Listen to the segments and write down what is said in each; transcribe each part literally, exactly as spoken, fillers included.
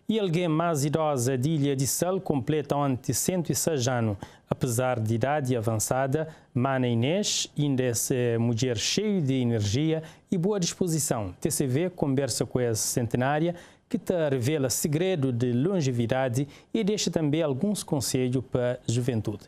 E alguém mais idosa de Ilha de Sal completa ontem cento e seis anos. Apesar de idade avançada, Mana Inês ainda é mulher cheia de energia e boa disposição. T C V conversa com essa centenária que te revela segredo de longevidade e deixa também alguns conselhos para a juventude.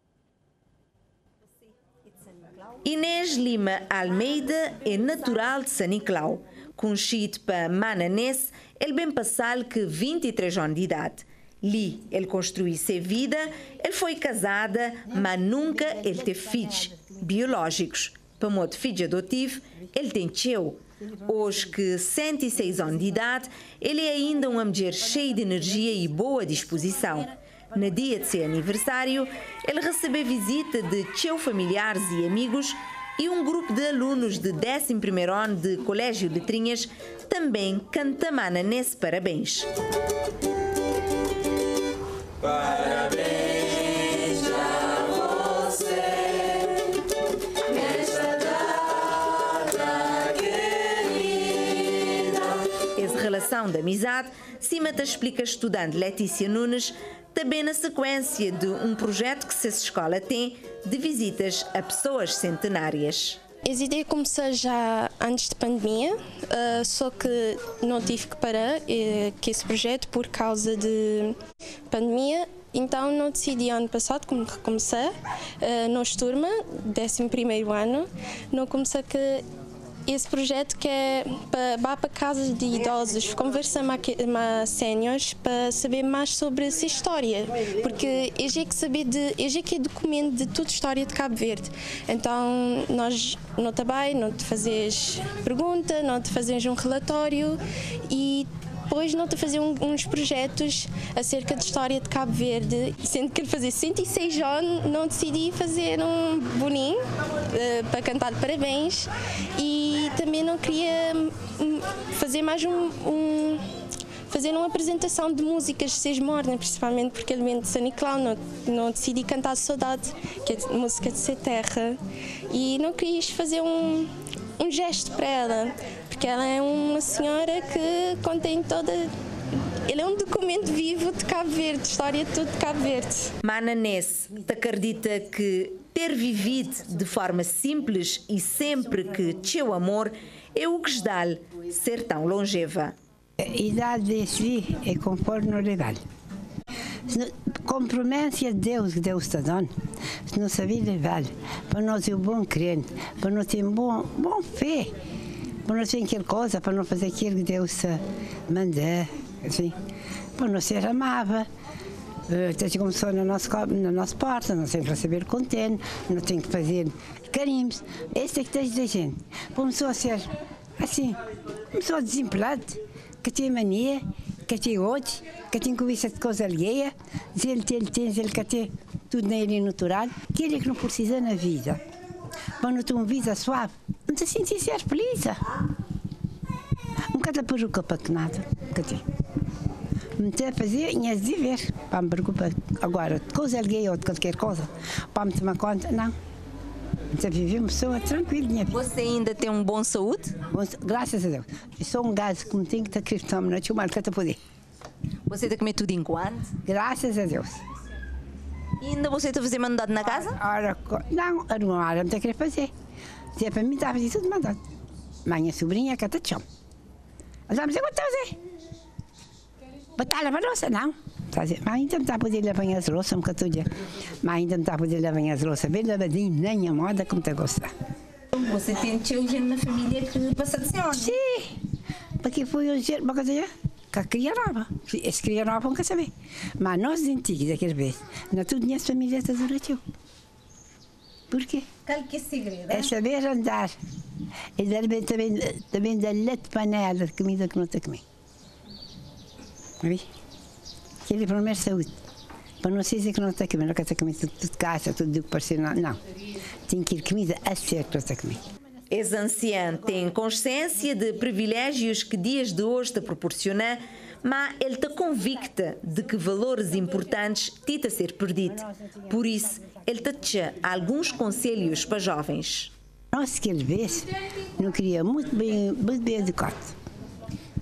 Inês Lima Almeida é natural de São Nicolau. Conhecido para Mana Inês, ele bem passado que vinte e três anos de idade. Ali, ele construiu sua vida, ele foi casada, mas nunca ele teve filhos biológicos. Para modo filho adotivo, ele tem teu. Hoje, que cento e seis anos de idade, ele é ainda uma mulher cheia de energia e boa disposição. No dia de seu aniversário, ele recebeu visita de seus familiares e amigos e um grupo de alunos de décimo primeiro ano de Colégio Letrinhas também canta Mana nesse parabéns. Parabéns a você nesta data querida. Essa relação de amizade, Cimata explica a estudante Letícia Nunes, também na sequência de um projeto que essa escola tem de visitas a pessoas centenárias. Essa ideia começou já antes de pandemia, uh, só que não tive que parar uh, que esse projeto por causa de pandemia. Então não decidi ano passado como recomeçar, uh, nós turma, décimo primeiro ano, não comecei que esse projeto que é para, para casas de idosos, conversa com séniores para saber mais sobre essa história, porque eu já que saber de, eu já que é documento de toda a história de Cabo Verde. Então nós não também não te fazes pergunta, não te fazes um relatório e depois não te fazer um, uns projetos acerca da história de Cabo Verde, sendo que fazer cento e seis anos não decidi fazer um boninho uh, para cantar parabéns e também não queria um, fazer mais um, um fazer uma apresentação de músicas de Seis Morna, principalmente porque ele vem de São Nicolau, não, não decidi cantar Saudade, que é música de Ser Terra, e não quis fazer um, um gesto para ela, porque ela é uma senhora que contém toda... Ele é um documento vivo de Cabo Verde, de história de tudo de Cabo Verde. Mana Inês acredita que ter vivido de forma simples e sempre que teu amor é o que lhe dá ser tão longeva. A idade desse é conforme no legal. Com promessa de Deus que Deus está dando, se não sabia levar, para nós ser um bom crente, para nós ter um bom, bom fé, para nós ter aquela coisa, para não fazer aquilo que Deus manda, assim, para nós ser amável. Desde que começou na nossa, na nossa porta, nós temos que receber contente, nós temos que fazer carinhos. Esse é que tem da gente. Começou a ser assim, começou a desempregado, que tem mania, que tem ódio, que tem cobiça de coisa alheia, ele tem, ele tem, ele quer ter tudo na ilha natural, que ele é que não precisa na vida. Quando tem uma vida suave, não te sentes ser feliz. Nunca te preocupa para nada, que tem. Não te fazer e as dever, para me preocupar agora, de coisa alheia ou de qualquer coisa, para me tomar conta, não. Você vive uma pessoa tranquila, minha vida. Você ainda tem um bom saúde? Bom, graças a Deus. Eu sou um gajo que me tem que estar cristão, não tinha mal que poder. Você está a comer tudo enquanto? Graças a Deus. E ainda você está a fazer mandado na casa? Ora, não, a uma hora não está a querer fazer. Se é para mim, está a fazer tudo mandado. Minha sobrinha que está de chão. Mas vamos ver o que está a fazer. Batalha para a louça, não. Mas ainda me está a poder lavar as louças, um bocado dia. Mas ainda me está a poder lavar as louças, bem lavadinho, nem a moda como está a gostar. Você tem gente na família que passa de senhora? Sim, porque foi o jeito, uma coisa já, que a cria nova. Esse cria nova nunca saber. Mas nós antigos, daquela vez, não tudo minha família está durante. Por quê? Qual que é o segredo? É saber andar. E também, também, também dar leite panela de comida que não está a comer. Viu? Aquele é para a minha saúde. Para não ser que não está a comer, não está a comer tudo de casa, tudo do que parecer, não. Não. Tem que ir comida a ser que não está a comer. Esse ancião tem consciência de privilégios que dias de hoje te proporciona, mas ele está convicta de que valores importantes têm a ser perdidos. Por isso, ele te dá alguns conselhos para jovens. Nós, que ele vê, não queria muito bem, muito bem educado.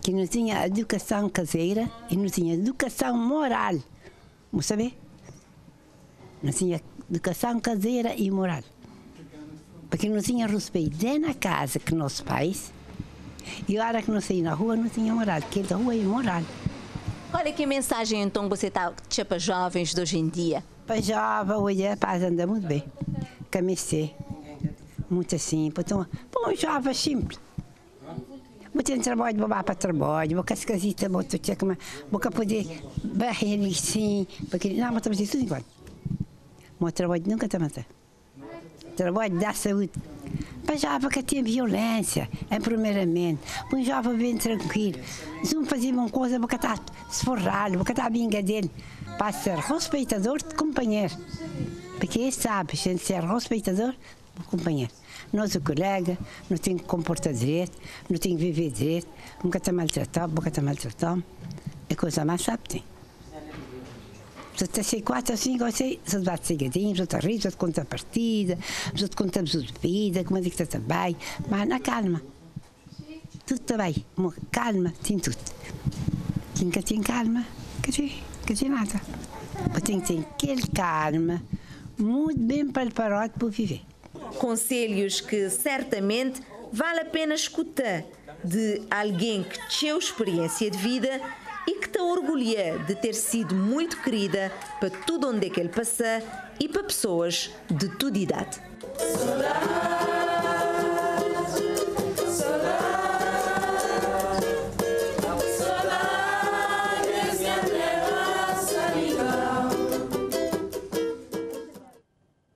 que não tinha educação caseira e não tinha educação moral. Vamos saber? Não tinha educação caseira e moral. Porque não tinha respeito nem na casa que nossos pais, e a hora que não saía na rua não tinha moral, porque da rua é imoral. Qual é que mensagem então você está para jovens de hoje em dia? Para jovem, hoje a paz anda muito bem. Comecei, muito simples. Então, para um jovem simples. Vou ter trabalho, vou para trabalho, vou cascasita, vou ter que vou poder barrer assim, porque não, vou fazer tudo igual. O trabalho nunca está matando. Trabalho da saúde. Para jovem que tem violência, é primeiramente. Para um jovem bem tranquilo. Se não fazer uma coisa, vou estar esforrado, vou estar bem dele. Para ser respeitador de companheiro. Porque ele sabe, se ser respeitador de companheiro. Nós, o colega, não tem que comportar direito, não tem que viver direito, nunca está maltratado, nunca está maltratado. É coisa mais sabe, tem. Se você tem quatro ou cinco ou seis, você bate cigadinho, você ri, você conta a partida, você conta a vida, como é que está bem, mas na calma. Tudo está bem, calma, tem tudo. Quem que tem calma, que tem, que tem nada. Mas tem que ter aquele calma, muito bem preparado para viver. Conselhos que certamente vale a pena escutar de alguém que tinha experiência de vida e que está orgulha de ter sido muito querida para tudo onde é que ele passa e para pessoas de toda idade.